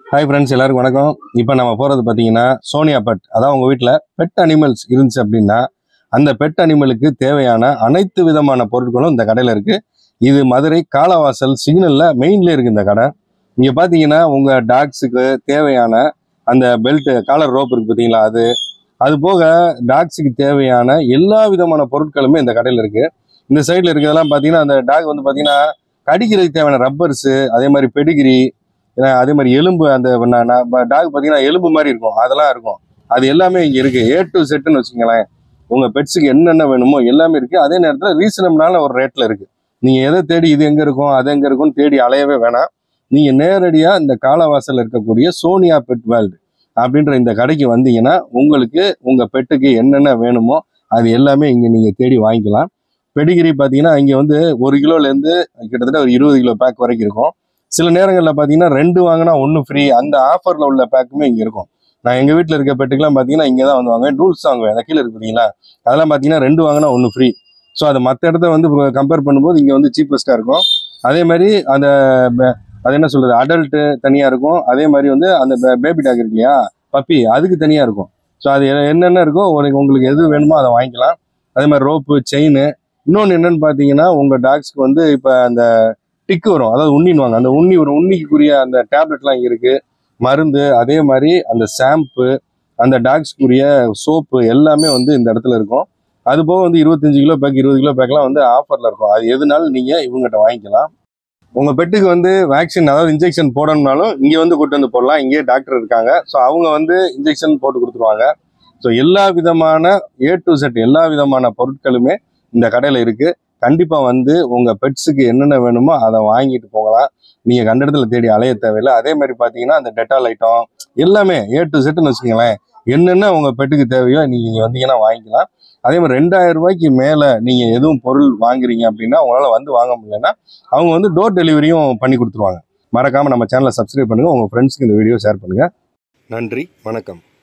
Hi friends, எல்லாருக்கும் வணக்கம். இப்போ நம்ம போகிறது பார்த்தீங்கன்னா சோனியா பெட். அதான் உங்கள் வீட்டில் பெட் அனிமல்ஸ் இருந்துச்சு அப்படின்னா அந்த பெட் அனிமலுக்கு தேவையான அனைத்து விதமான பொருட்களும் இந்த கடையில் இருக்குது. இது மதுரை காலவாசல் சிக்னலில் மெயின்லேயே இருக்குது இந்த கடை. இங்கே பார்த்தீங்கன்னா உங்கள் டாக்ஸுக்கு தேவையான அந்த பெல்ட்டு காலர் ரோப் இருக்குது பார்த்தீங்களா, அது போக டாக்ஸுக்கு தேவையான எல்லா விதமான பொருட்களுமே இந்த கடையில் இருக்குது. இந்த சைடில் இருக்கிறதெல்லாம் பார்த்தீங்கன்னா அந்த டாக் வந்து பார்த்தீங்கன்னா கடிக்கிறதுக்கு தேவையான ரப்பர்ஸு, அதே மாதிரி பெடிகிரி, அதே மாதிரி எலும்பு, அந்த டாக் பார்த்தீங்கன்னா எலும்பு மாதிரி இருக்கும், அதெல்லாம் இருக்கும். அது எல்லாமே இங்கே இருக்குது. A to Z வச்சுங்களேன். உங்கள் பெட்ஸுக்கு என்னென்ன வேணுமோ எல்லாமே இருக்குது. அதே நேரத்தில் ரீசனபிளான ஒரு ரேட்டில் இருக்குது. நீங்கள் எதை தேடி இது எங்கே இருக்கும் அது எங்கே இருக்கும்னு தேடி அலையவே வேணாம். நீங்கள் நேரடியாக இந்த காலவாசல் இருக்கக்கூடிய சோனியா பெட் வேர்ல்டு அப்படின்ற இந்த கடைக்கு வந்தீங்கன்னா உங்களுக்கு உங்கள் பெட்டுக்கு என்னென்ன வேணுமோ அது எல்லாமே இங்கே நீங்கள் தேடி வாங்கிக்கலாம். பெடிகிரி பார்த்தீங்கன்னா இங்கே வந்து 1 கிலோலேருந்து கிட்டத்தட்ட ஒரு 20 கிலோ பேக் வரைக்கும் இருக்கும். சில நேரங்களில் பார்த்தீங்கன்னா 2 வாங்கினா 1 ஃப்ரீ, அந்த ஆஃபரில் உள்ள பேக்குமே இங்கே இருக்கும். நான் எங்கள் வீட்டில் இருக்க பெட்டுக்கெல்லாம் பார்த்தீங்கன்னா இங்கே தான் வந்து வாங்குவேன். ரூல்ஸ் வாங்குவேன், அந்த கீழே இருக்கு பார்த்தீங்களா, அதெல்லாம் பார்த்தீங்கன்னா 2 வாங்கினா 1 ஃப்ரீ. ஸோ அது மற்ற இடத்த வந்து கம்பேர் பண்ணும்போது இங்கே வந்து சீப்பஸ்ட்டாக இருக்கும். அதே மாதிரி அந்த அது என்ன சொல்கிறது, அடல்ட்டு தனியாக இருக்கும். அதே மாதிரி வந்து அந்த பேபி டாக் இருக்கு இல்லையா, பப்பி, அதுக்கு தனியாக இருக்கும். ஸோ அது என்னென்ன இருக்கோ உங்களுக்கு எது வேணுமோ அதை வாங்கிக்கலாம். அதே மாதிரி ரோப்பு, செயின். இன்னொன்று என்னென்னு பார்த்தீங்கன்னா உங்கள் டாக்ஸ்க்கு வந்து இப்போ அந்த டிக்கு வரும், அதாவது உண்ணின்வாங்க, அந்த உண்ணி வரும். உண்ணிக்குரிய அந்த டேப்லெட்லாம் இங்கே இருக்குது, மருந்து. அதே மாதிரி அந்த ஷாம்பு, அந்த டாக்ஸ்க்குரிய சோப்பு எல்லாமே வந்து இந்த இடத்துல இருக்கும். அது போக வந்து 25 கிலோ பேக், 20 கிலோ பேக்லாம் வந்து ஆஃபரில் இருக்கும். அது எதுனாலும் நீங்கள் இவங்ககிட்ட வாங்கிக்கலாம். உங்கள் பெட்டுக்கு வந்து வேக்சின், அதாவது இன்ஜெக்ஷன் போடணும்னாலும் இங்கே வந்து கூட்டு வந்து போடலாம். இங்கேயே டாக்டர் இருக்காங்க. ஸோ அவங்க வந்து இன்ஜெக்ஷன் போட்டு கொடுத்துருவாங்க. ஸோ எல்லா விதமான A to Z எல்லா விதமான பொருட்களுமே இந்த கடையில் இருக்குது. கண்டிப்பாக வந்து உங்கள் பெட்ஸுக்கு என்னென்ன வேணுமோ அதை வாங்கிட்டு போகலாம். நீங்கள் கண்ட இடத்துல தேடி அலைய தேவையில்லை. அதே மாதிரி பார்த்தீங்கன்னா அந்த டெட்டால் ஐட்டம் எல்லாமே A to Zன்னு வச்சுக்கோங்களேன். என்னென்ன உங்கள் பெட்டுக்கு தேவையோ நீங்கள் இங்கே வந்தீங்கன்னா வாங்கிக்கலாம். அதே மாதிரி 2000 ரூபாய்க்கு மேலே நீங்கள் எதுவும் பொருள் வாங்குறீங்க அப்படின்னா உங்களால் வந்து வாங்க முடியலன்னா அவங்க வந்து டோர் டெலிவரியும் பண்ணி கொடுத்துருவாங்க. மறக்காமல் நம்ம சேனலை சப்ஸ்கிரைப் பண்ணுங்கள். உங்கள் ஃப்ரெண்ட்ஸுக்கு இந்த வீடியோ ஷேர் பண்ணுங்கள். நன்றி, வணக்கம்.